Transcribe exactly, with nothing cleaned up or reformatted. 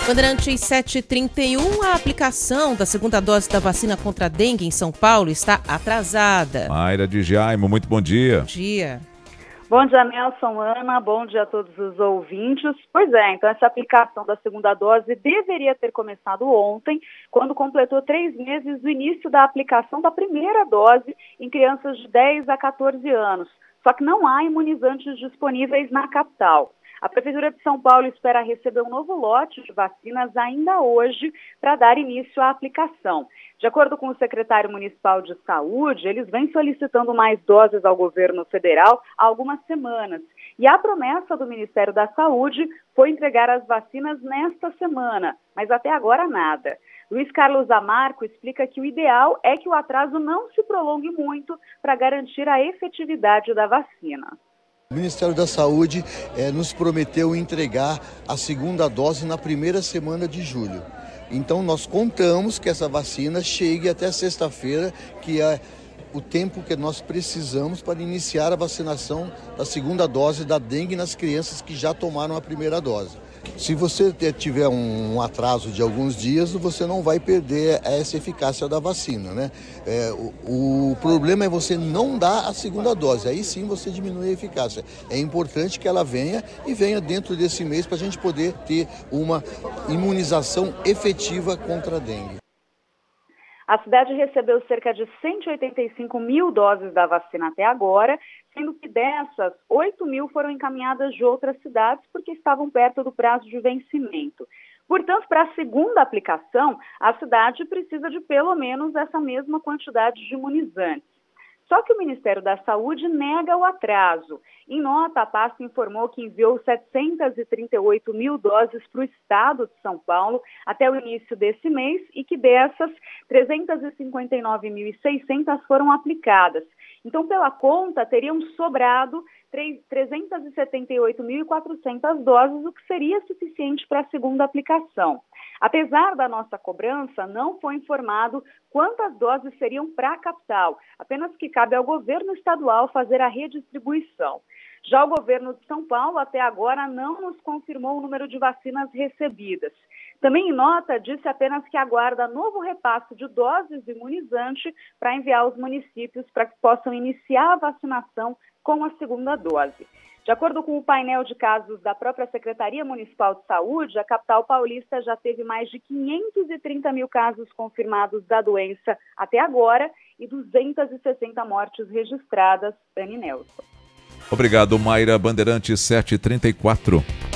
Bandeirantes sete e trinta e um, a aplicação da segunda dose da vacina contra a dengue em São Paulo está atrasada. Mayra de Jaime, muito bom dia. Bom dia. Bom dia, Nelson, Ana, bom dia a todos os ouvintes. Pois é, então essa aplicação da segunda dose deveria ter começado ontem, quando completou três meses do início da aplicação da primeira dose em crianças de dez a quatorze anos. Só que não há imunizantes disponíveis na capital. A Prefeitura de São Paulo espera receber um novo lote de vacinas ainda hoje para dar início à aplicação. De acordo com o secretário municipal de saúde, eles vêm solicitando mais doses ao governo federal há algumas semanas. E a promessa do Ministério da Saúde foi entregar as vacinas nesta semana, mas até agora nada. Luiz Carlos Amarco explica que o ideal é que o atraso não se prolongue muito para garantir a efetividade da vacina. O Ministério da Saúde eh, nos prometeu entregar a segunda dose na primeira semana de julho. Então nós contamos que essa vacina chegue até sexta-feira, que é o tempo que nós precisamos para iniciar a vacinação da segunda dose da dengue nas crianças que já tomaram a primeira dose. Se você tiver um atraso de alguns dias, você não vai perder essa eficácia da vacina, né? É, o, o problema é você não dar a segunda dose, aí sim você diminui a eficácia. É importante que ela venha e venha dentro desse mês para a gente poder ter uma imunização efetiva contra a dengue. A cidade recebeu cerca de cento e oitenta e cinco mil doses da vacina até agora, sendo que dessas, oito mil foram encaminhadas de outras cidades porque estavam perto do prazo de vencimento. Portanto, para a segunda aplicação, a cidade precisa de pelo menos essa mesma quantidade de imunizantes. Só que o Ministério da Saúde nega o atraso. Em nota, a pasta informou que enviou setecentas e trinta e oito mil doses para o estado de São Paulo até o início desse mês e que dessas, trezentas e cinquenta e nove mil e seiscentas foram aplicadas. Então, pela conta, teriam sobrado trezentas e setenta e oito mil e quatrocentas doses, o que seria suficiente para a segunda aplicação. Apesar da nossa cobrança, não foi informado quantas doses seriam para a capital, apenas que cabe ao governo estadual fazer a redistribuição. Já o governo de São Paulo, até agora, não nos confirmou o número de vacinas recebidas. Também em nota, disse apenas que aguarda novo repasse de doses de imunizante para enviar aos municípios para que possam iniciar a vacinação com a segunda dose. De acordo com o painel de casos da própria Secretaria Municipal de Saúde, a capital paulista já teve mais de quinhentos e trinta mil casos confirmados da doença até agora e duzentas e sessenta mortes registradas. Dani Nelson. Obrigado, Mayra. Bandeirantes sete e trinta e quatro.